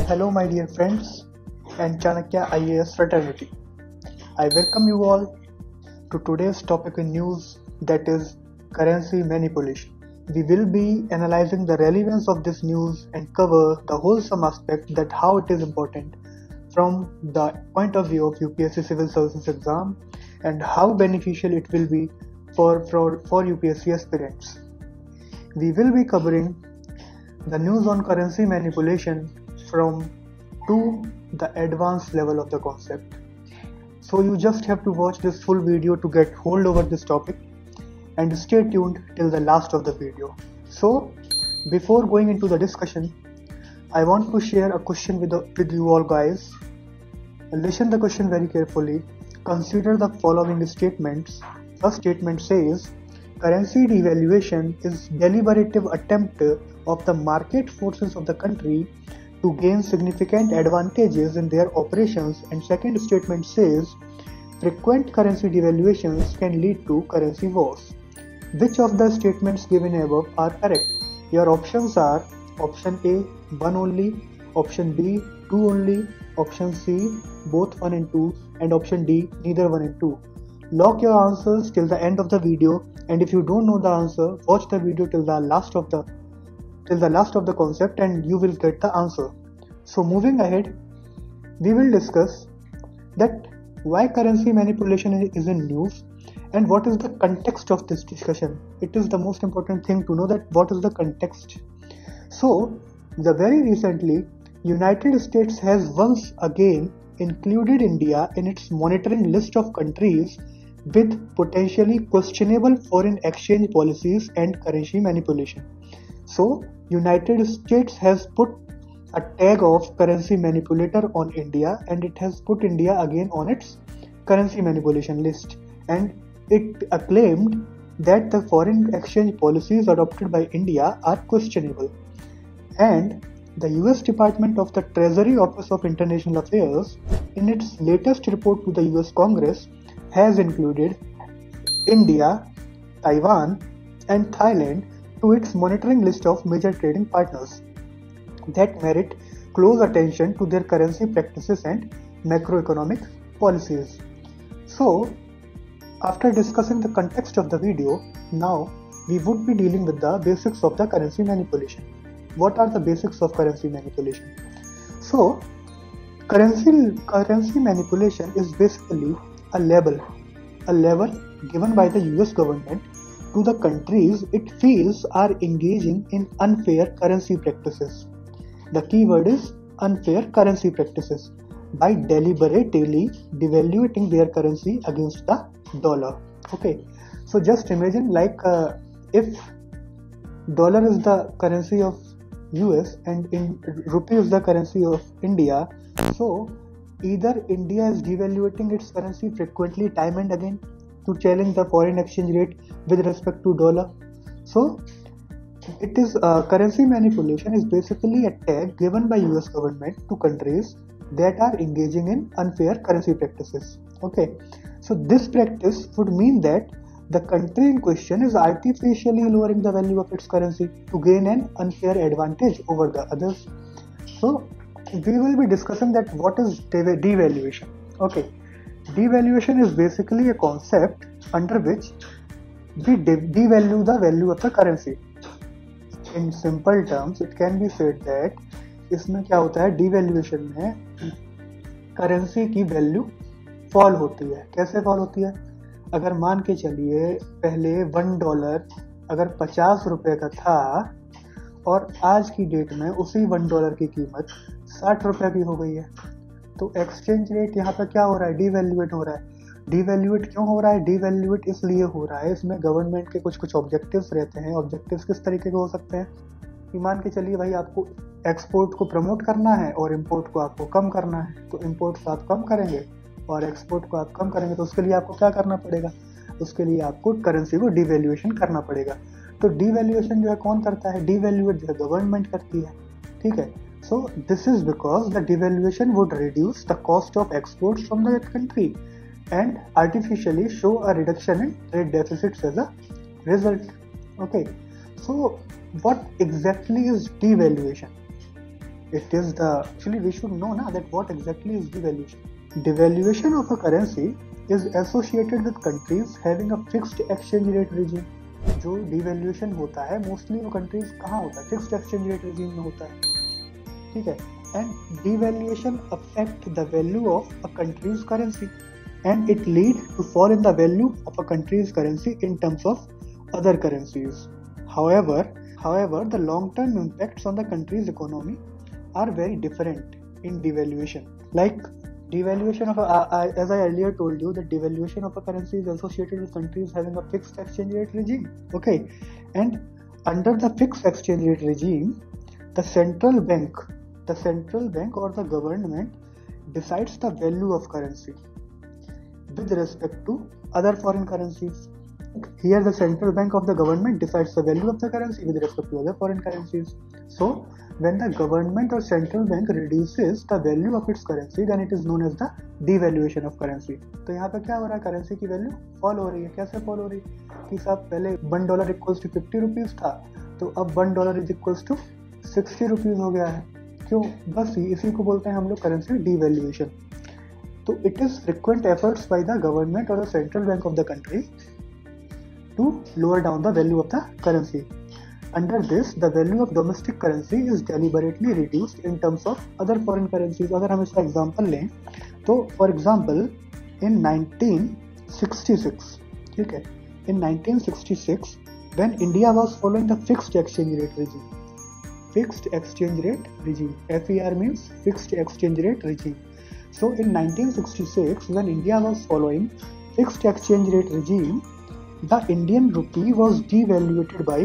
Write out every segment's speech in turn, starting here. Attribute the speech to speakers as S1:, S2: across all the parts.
S1: Hello, my dear friends and Chanakya IAS fraternity. I welcome you all to today's topic in news, that is currency manipulation. We will be analyzing the relevance of this news and cover the wholesome aspect that how it is important from the point of view of UPSC Civil Services exam and how beneficial it will be for UPSC aspirants. We will be covering the news on currency manipulation from to the advanced level of the concept. So you just have to watch this full video to get hold over this topic and stay tuned till the last of the video. So before going into the discussion, I want to share a question with you all guys. Listen the question very carefully. Consider the following statements. First statement says, currency devaluation is deliberative attempt of the market forces of the country to gain significant advantages in their operations. And second statement says, frequent currency devaluations can lead to currency wars. Which of the statements given above are correct? Your options are option A, 1 only, option B, 2 only, option C, both 1 and 2, and option D, neither 1 and 2. Lock your answers till the end of the video, and if you don't know the answer, watch the video till the last of the concept and you will get the answer. So moving ahead, we will discuss that why currency manipulation is in news and what is the context of this discussion. It is the most important thing to know that what is the context. So very recently, United States has once again included India in its monitoring list of countries with potentially questionable foreign exchange policies and currency manipulation. So United States has put a tag of currency manipulator on India, and it has put India again on its currency manipulation list, and it acclaimed that the foreign exchange policies adopted by India are questionable. And the US Department of the Treasury Office of International Affairs, in its latest report to the US Congress, has included India, Taiwan, and Thailand to its monitoring list of major trading partners that merit close attention to their currency practices and macroeconomic policies. So, after discussing the context of the video, now we would be dealing with the basics of the currency manipulation. What are the basics of currency manipulation? So, currency manipulation is basically a label given by the US government to the countries it feels are engaging in unfair currency practices. The key word is unfair currency practices by deliberately devaluating their currency against the dollar. Okay, so just imagine if dollar is the currency of US and in rupee is the currency of India, so either India is devaluating its currency frequently time and again to challenge the foreign exchange rate with respect to dollar. So it is currency manipulation is basically a tag given by US government to countries that are engaging in unfair currency practices. Okay, so this practice would mean that the country in question is artificially lowering the value of its currency to gain an unfair advantage over the others. So we will be discussing that what is devaluation. Okay, devaluation is basically a concept under which we devalue the value of the currency. In simple terms, it can be said that इसमें क्या होता है, devaluation में currency की value fall होती है. कैसे fall होती है? अगर मान के चलिए पहले $1 अगर 50 रुपए का था और आज की डेट में उसी $1 की कीमत 60 रुपए की हो गई है, तो एक्सचेंज रेट यहाँ पर क्या हो रहा है? डिवैल्यूएट हो रहा है. डिवैल्यूएट क्यों हो रहा है? डिवैल्यूएट इसलिए हो रहा है, इसमें गवर्नमेंट के कुछ ऑब्जेक्टिव्स रहते हैं. ऑब्जेक्टिव्स किस तरीके के हो सकते हैं कि मान के चलिए भाई आपको एक्सपोर्ट को प्रमोट करना है और इंपोर्ट को आपको कम करना है, तो इंपोर्ट को आप कम करेंगे और एक्सपोर्ट को आप कम करेंगे, तो उसके लिए आपको क्या करना पड़ेगा? उसके लिए आपको करेंसी को डिवैल्यूएशन करना पड़ेगा. तो डिवैल्यूएशन जो है कौन करता है? डिवैल्यूएट जो है गवर्नमेंट करती है. ठीक है. So this is because the devaluation would reduce the cost of exports from the country and artificially show a reduction in trade deficits as a result. Okay, so what exactly is devaluation? It is the actually we should know na that what exactly is devaluation. Devaluation of a currency is associated with countries having a fixed exchange rate regime. जो devaluation होता है mostly वो countries कहाँ होता है, fixed exchange rate regime में होता है, ठीक है. And devaluation affect the value of a country's currency and it lead to fall in the value of a country's currency in terms of other currencies. However, the long-term impacts on the country's economy are very different in devaluation. Like devaluation of as I earlier told you, that devaluation of a currency is associated with countries having a fixed exchange rate regime. Okay, and under the fixed exchange rate regime, the central bank or the government decides the value of currency with respect to other foreign currencies. Here the central bank of the government decides the value of the currency with respect to other foreign currencies. So when the government or central bank reduces the value of its currency, then it is known as the devaluation of currency. तो यहाँ पे क्या हो रहा है, currency की value fall हो रही है. कैसे फॉल हो रही है कि साहब पहले $1 इक्वल्स टू 50 रुपीज था, तो अब $1 इज इक्वल्स टू 60 रुपीज हो गया है. क्यों? बस इसी को बोलते हैं हम लोग करेंसी डिवैल्यूएशन. तो it is frequent efforts by the government और the central bank of the country to lower down the value of the currency. Under this, the value of domestic currency is deliberately reduced in terms of other foreign currencies. अगर हम इसका example लें तो for example in 1966, ठीक है, in 1966 when India was following the fixed exchange rate regime. Fixed exchange rate regime. FER means fixed exchange rate regime. So in 1966 when India was following fixed exchange rate regime, the Indian rupee was devaluated by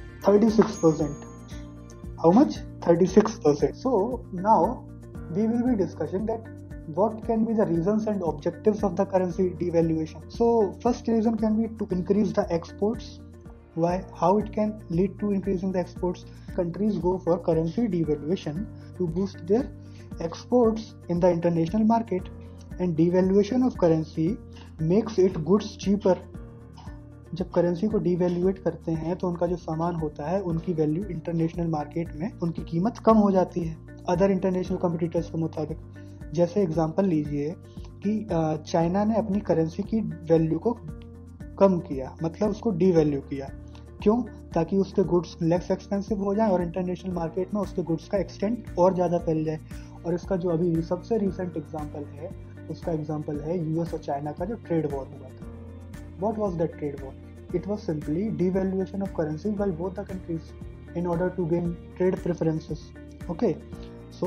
S1: 36%. How much? 36%. So now we will be discussing that what can be the reasons and objectives of the currency devaluation. So first reason can be to increase the exports. Why? How it can lead to increasing the exports? Countries go for currency devaluation to boost their exports in the international market, and devaluation of currency makes it goods cheaper. जब currency को devaluate करते हैं तो उनका जो सामान होता है उनकी वैल्यू इंटरनेशनल मार्केट में उनकी कीमत कम हो जाती है अदर इंटरनेशनल कॉम्पिटिटर्स के मुताबिक. जैसे एग्जांपल लीजिए कि चाइना ने अपनी करेंसी की वैल्यू को कम किया, मतलब उसको डिवैल्यू किया. क्यों? ताकि उसके गुड्स लेस एक्सपेंसिव हो जाए और इंटरनेशनल मार्केट में उसके गुड्स का एक्सटेंट और ज़्यादा फैल जाए. और इसका जो अभी सबसे रिसेंट एग्जाम्पल है उसका एग्जाम्पल है यूएस और चाइना का जो ट्रेड वॉर हुआ था. What was that trade war? It was simply devaluation of currency by both the countries in order to gain trade preferences. Okay, so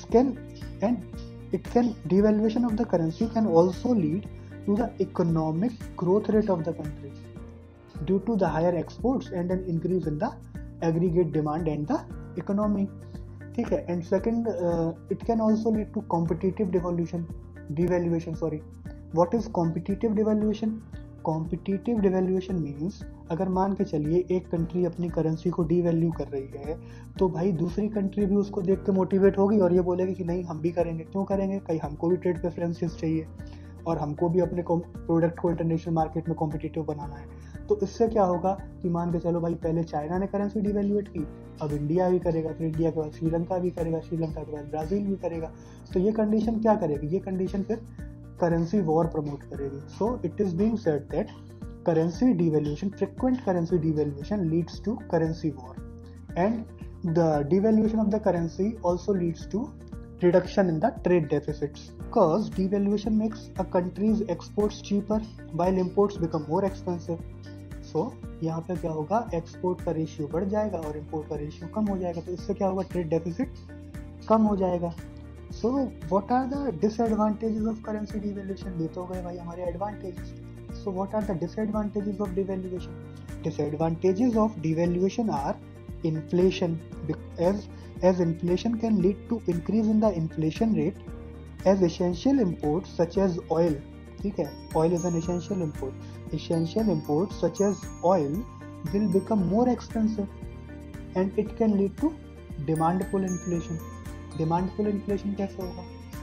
S1: devaluation of the currency can also lead to the economic growth rate of the country due to the higher exports and an increase in the aggregate demand and the economy. ठीक है. And second, it can also lead to competitive devaluation. What is competitive devaluation? Competitive devaluation means अगर मान के चलिए एक country अपनी currency को devalue कर रही है तो भाई दूसरी कंट्री भी उसको देख के मोटिवेट होगी और ये बोलेगी कि नहीं हम भी करेंगे. क्यों करेंगे? कहीं हमको भी ट्रेड प्रेफरेंसेस चाहिए और हमको भी अपने प्रोडक्ट को इंटरनेशनल मार्केट में कॉम्पिटिटिव बनाना है. तो इससे क्या होगा कि मान के चलो भाई पहले चाइना ने करेंसी डिवैल्यूएट की, अब इंडिया भी करेगा, फिर इंडिया के बाद श्रीलंका भी करेगा, श्रीलंका के बाद ब्राज़ील भी करेगा. तो ये कंडीशन क्या करेगी? ये कंडीशन फिर currency war promote करेगी. So it is being said that frequent currency devaluation leads to currency war, and the devaluation of the currency also leads to reduction in the trade deficits because devaluation makes a country's exports cheaper while imports become more expensive. So यहाँ पे क्या होगा, export का ratio बढ़ जाएगा और import का ratio कम हो जाएगा. तो इससे क्या होगा, ट्रेड डेफिसिट कम हो जाएगा. So what are the disadvantages of currency devaluation? ये तो गए भाई हमारे advantages. So what are the disadvantages of devaluation? Disadvantages of devaluation are inflation, as inflation can lead to increase in the inflation rate as essential imports such as oil. ठीक है, oil is an essential import. Essential imports such as oil will become more expensive and it can lead to demand pull inflation. Demand pull inflation कैसे होगा?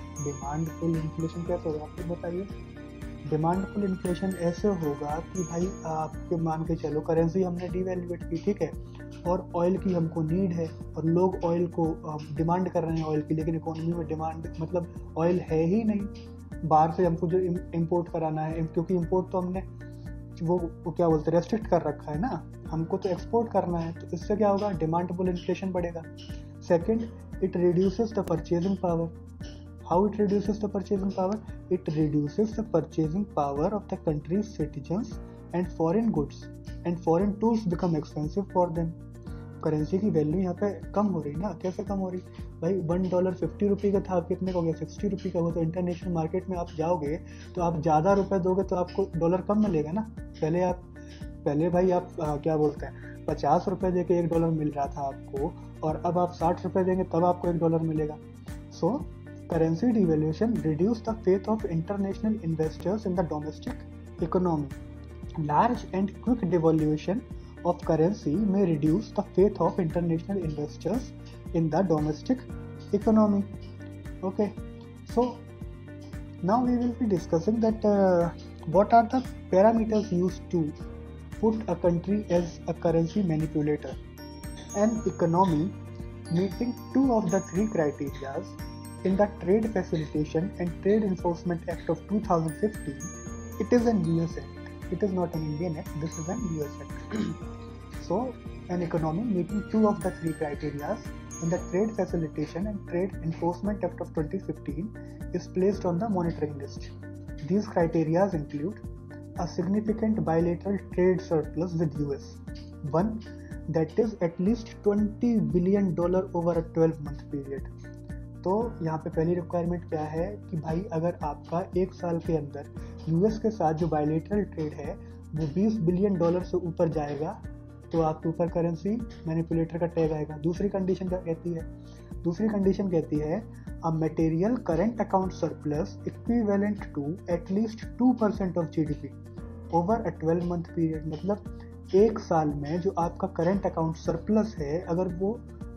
S1: आप लोग बताइए. Demand pull inflation ऐसे होगा कि भाई आपके मान के चलो करेंसी हमने डिवैल्यूएट की, ठीक है, और ऑयल की हमको नीड है और लोग ऑयल को डिमांड कर रहे हैं ऑयल की, लेकिन इकोनॉमी में डिमांड मतलब ऑयल है ही नहीं। बाहर से हमको जो इम्पोर्ट कराना है, क्योंकि इम्पोर्ट तो हमने वो क्या बोलते हैं रेस्ट्रिक्ट कर रखा है ना, हमको तो एक्सपोर्ट करना है। तो इससे क्या होगा, डिमांड पुल इन्फ्लेशन बढ़ेगा। Second, it reduces the purchasing power. How it reduces the purchasing power? It reduces the purchasing power of the country's citizens and foreign goods and foreign tools become expensive for them. Currency की value यहाँ पे कम हो रही ना। कैसे कम हो रही भाई? $1 50 रुपये का था, अब कितने का हो गया? 60 रुपये का हुआ। तो इंटरनेशनल मार्केट में आप जाओगे तो आप ज़्यादा रुपए दोगे तो आपको डॉलर कम मिलेगा ना। पहले भाई आप क्या बोलते हैं 50 रुपये दे के $1 मिल रहा था आपको, और अब आप 60 रुपये देंगे तब आपको $1 मिलेगा। So currency devaluation reduce the faith of international investors in the domestic economy. Large and quick devaluation of currency may reduce the faith of international investors in the domestic economy. Okay, so now we will be discussing that what are the parameters used to put a country as a currency manipulator. An economy meeting two of the three criteria in the Trade Facilitation and Trade Enforcement Act of 2015. It is an US Act. It is not an Indian Act. This is an US Act. So, an economy meeting two of the three criteria in the Trade Facilitation and Trade Enforcement Act of 2015 is placed on the monitoring list. These criteria include a significant bilateral trade surplus with US. One, that is at least $20 billion over a 12-month period. तो यहाँ पे पहली requirement क्या है कि भाई अगर आपका एक साल के अंदर यूएस के साथ जो बायलेटरल ट्रेड है वो $20 बिलियन से ऊपर जाएगा तो आपके ऊपर करेंसी मैनिपुलेटर का टैग आएगा। दूसरी कंडीशन क्या कहती है? दूसरी कंडीशन कहती है a material current account surplus equivalent to at least 2% ऑफ GDP over a 12-month period. मतलब एक साल में जो आपका करंट अकाउंट सरप्लस है अगर वो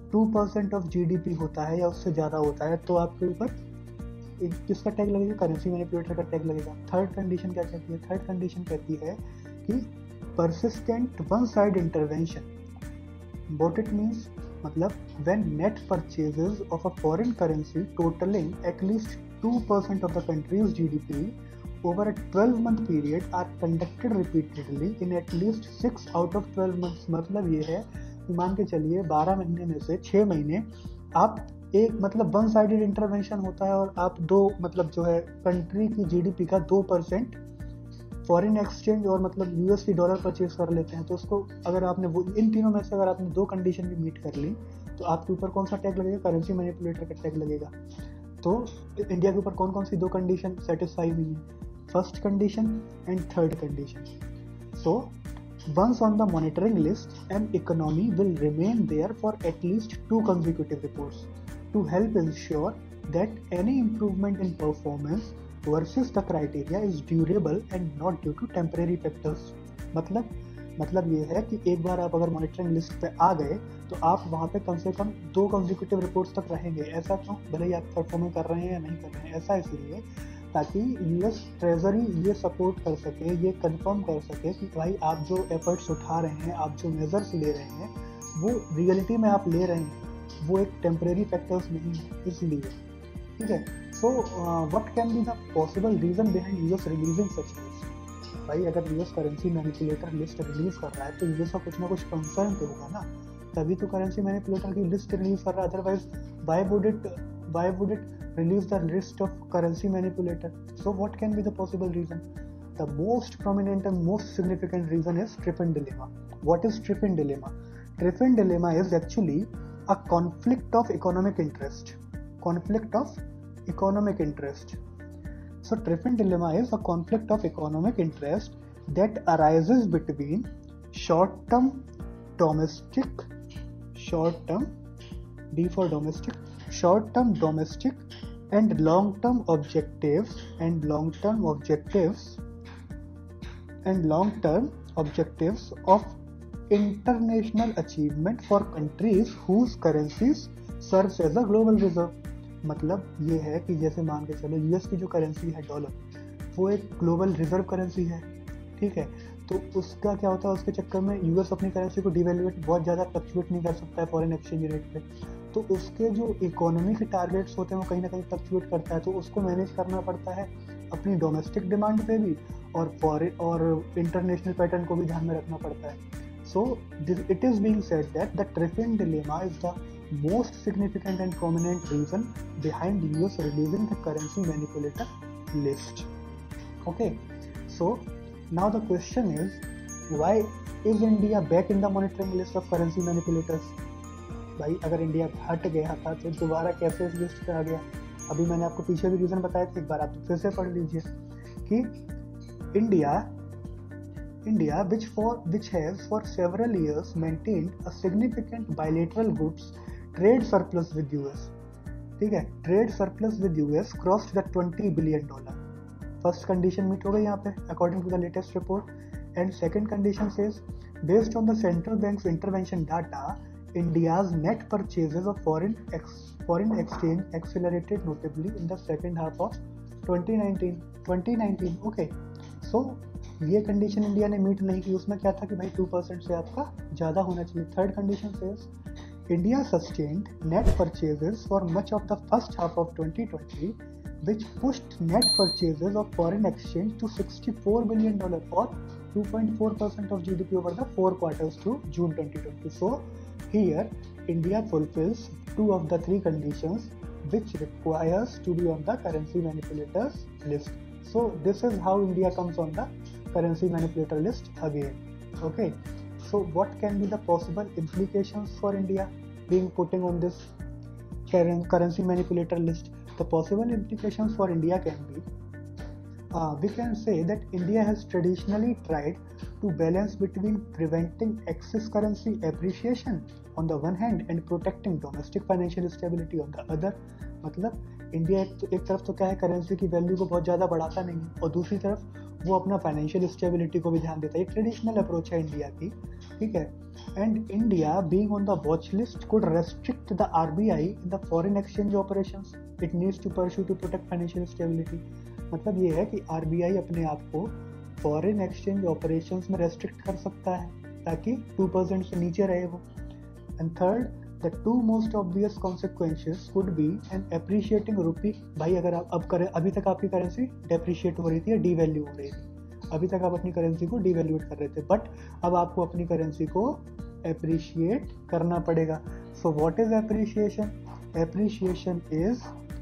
S1: 2% ऑफ जीडीपी होता है या उससे ज़्यादा होता है तो आपके ऊपर किसका टैग लगेगा? करेंसी मैनिपुलेटर का टैग लगेगा। थर्ड कंडीशन क्या कहती है? थर्ड कंडीशन कहती है कि persistent one-side intervention. What it means? मतलब when net purchases of a foreign currency totaling at least 2% of the country's GDP over a 12-month period are conducted repeatedly in at least 6 out of 12 months. मतलब ये है कि मान के चलिए 12 महीने में से 6 महीने आप एक मतलब वन साइडेड इंटरवेंशन होता है और आप दो मतलब जो है कंट्री की जीडीपी का 2% फॉरेन एक्सचेंज और मतलब यूएसडी डॉलर परचेज कर लेते हैं। तो उसको अगर आपने वो इन तीनों में से अगर आपने दो कंडीशन भी मीट कर ली तो आपके ऊपर कौन सा टैग लगेगा? करेंसी मैनिपुलेटर का टैग लगेगा। तो इंडिया के ऊपर कौन कौन सी दो कंडीशन सेटिस्फाई हुई है? First condition and third condition. So once on the monitoring list an economy will remain there for at least 2 consecutive reports to help ensure that any improvement in performance versus the criteria is durable and not due to temporary factors. मतलब ये है कि एक बार आप अगर monitoring list पे आ गए तो आप वहाँ पे कम से कम 2 consecutive रिपोर्ट्स तक रहेंगे। ऐसा क्यों? भले ही आप परफॉर्मिंग कर रहे हैं या नहीं कर रहे हैं, ऐसा इसलिए ताकि यूएस ट्रेजरी ये सपोर्ट कर सके, ये कंफर्म कर सके कि भाई आप जो एफर्ट्स उठा रहे हैं, आप जो मेजर्स ले रहे हैं वो रियलिटी में आप ले रहे हैं, वो एक टेम्परेरी फैक्टर्स नहीं है। इसलिए ठीक है। So what can be the possible reason behind US releasing such list? भाई अगर US currency manipulator list release कर रहा है तो यूएस का कुछ ना कुछ कंसर्न तो होगा ना, तभी तो करेंसी मैनिपुलेटर की लिस्ट रिलीज कर रहा है। Otherwise why would it release the list of currency manipulator? So what can be the possible reason? The most prominent and most significant reason is Triffin dilemma. What is Triffin dilemma? Triffin dilemma is actually a conflict of economic interest. Conflict of economic interest. So Triffin dilemma is a conflict of economic interest that arises between short-term domestic and long-term objectives of international achievement for countries whose currencies serves as a global reserve. मतलब ये है कि जैसे मान के चलो US की जो करेंसी है डॉलर, वो एक ग्लोबल रिजर्व करेंसी है, ठीक है। तो उसका क्या होता है, उसके चक्कर में यूएस अपनी करेंसी को डिवैल्यूएट बहुत ज़्यादा फ्लक्चुएट नहीं कर सकता है फॉरेन एक्सचेंज रेट पे, तो उसके जो इकोनॉमी के टारगेट्स होते हैं वो कहीं ना कहीं फ्लक्चुएट करता है, तो उसको मैनेज करना पड़ता है अपनी डोमेस्टिक डिमांड पे भी और फॉरेन और इंटरनेशनल पैटर्न को भी ध्यान में रखना पड़ता है. So it is being said that the Triffin dilemma is the most significant and prominent reason behind US releasing the currency manipulator list. Okay, so now the question is, why is India back in the monitoring list of currency manipulators? भाई अगर India हट गया था तो दोबारा कैसे इस list पे आ गया? अभी मैंने आपको पीछे भी रीजन बताया था, एक बार आप फिर से पढ़ लीजिए कि India, which has for several years maintained a significant bilateral goods trade surplus with US. ठीक है, trade surplus with US crossed the $20 billion. First condition meet हो गई यहाँ पे according to the latest report, and second condition says based on the central bank's intervention data, India's net purchases of foreign exchange accelerated notably in the second half of 2019. Okay, so ये condition India ने meet नहीं की. उसमें क्या था कि भाई 2% से आपका ज़्यादा होना चाहिए. Third condition says India sustained net purchases for much of the first half of 2020 which pushed net purchases of foreign exchange to $64 billion or 2.4% of GDP over the 4 quarters to June 2020. So here India fulfills 2 of the 3 conditions which requires to be on the currency manipulators list. So this is how India comes on the currency manipulator list again. Okay, so what can be the possible implications for India being putting on this currency manipulator list? The possible implications for India can be, we can say that India has traditionally tried to balance between preventing excess currency appreciation on the one hand and protecting domestic financial stability on the other. मतलब India एक तरफ तो क्या है, currency की value को बहुत ज़्यादा बढ़ाता नहीं है, और दूसरी तरफ वो अपना फाइनेंशियल स्टेबिलिटी को भी ध्यान देता है. एक ट्रेडिशनल अप्रोच है इंडिया की. ठीक है, and India being on the watch list could restrict the RBI in the foreign exchange operations it needs to pursue to protect financial stability. मतलब ये है कि आरबीआई अपने आप को फॉरेन एक्सचेंज ऑपरेशंस में रेस्ट्रिक्ट कर सकता है ताकि 2% से नीचे रहे वो. And third, the two most obvious consequences could be an appreciating rupee. भाई अगर आप अब करें, अभी तक आपकी करेंसी डेप्रिशिएट हो रही थी या डीवैल्यू हो रही थी, अभी तक आप अपनी करेंसी को डीवैल्यूएट कर रहे थे, बट अब आपको अपनी करेंसी को एप्रिशिएट करना पड़ेगा. So what is appreciation? Appreciation is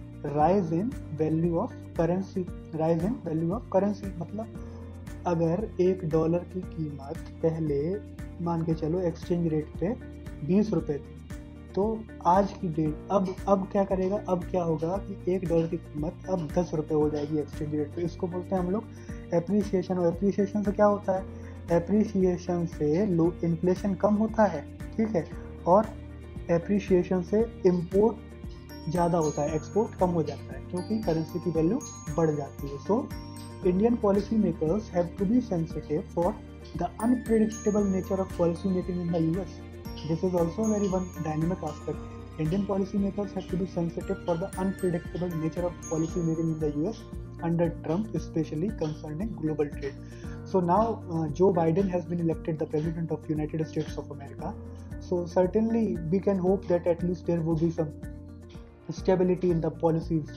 S1: rise in value of currency. Rise in value of currency मतलब अगर $1 की कीमत पहले मान के चलो एक्सचेंज रेट पे 20 रुपये थी, तो आज की डेट अब क्या करेगा, अब क्या होगा कि $1 की कीमत अब 10 रुपये हो जाएगी एक्सचेंज रेट पे. इसको बोलते हैं हम लोग एप्रिसिएशन. और एप्रिसिएशन से क्या होता है, एप्रिसिएशन से इन्फ्लेशन कम होता है. ठीक है, और एप्रिसिएशन से इम्पोर्ट ज़्यादा होता है, एक्सपोर्ट कम हो जाता है क्योंकि करेंसी की वैल्यू बढ़ जाती है. So Indian policy makers have to be sensitive for the unpredictable nature of policy making in the US. This is also a very one dynamic aspect. Indian policymakers have to be sensitive for the unpredictable nature of policy making in the US under Trump, especially concerning global trade. So now Joe Biden has been elected the President of United States of America. So certainly we can hope that at least there would be some stability in the policies.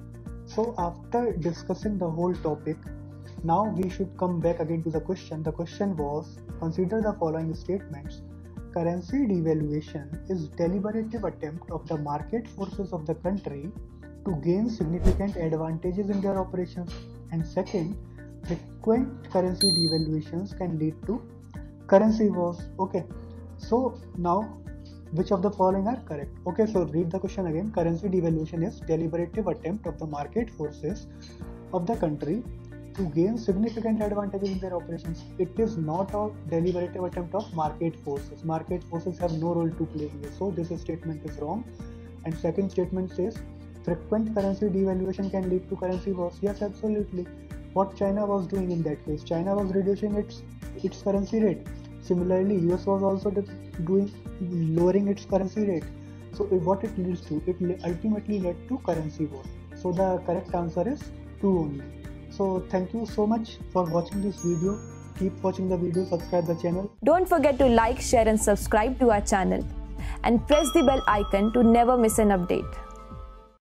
S1: So after discussing the whole topic, now we should come back again to the question. The question was, consider the following statements. Currency devaluation is deliberative attempt of the market forces of the country to gain significant advantages in their operations. And second, frequent currency devaluations can lead to currency wars. Okay, so now which of the following are correct? Okay, so read the question again. Currency devaluation is deliberative attempt of the market forces of the country to gain significant advantages in their operations. It is not a deliberative attempt of market forces. Market forces have no role to play here. So this statement is wrong. And second statement says frequent currency devaluation can lead to currency wars. Yes, absolutely. What China was doing in that case? China was reducing its currency rate. Similarly, US was also lowering its currency rate. So what it leads to? It ultimately led to currency war. So the correct answer is 2 only. So thank you so much for watching this video. Keep watching the video, subscribe the channel.
S2: Don't forget to like, share and subscribe to our channel and press the bell icon to never miss an update.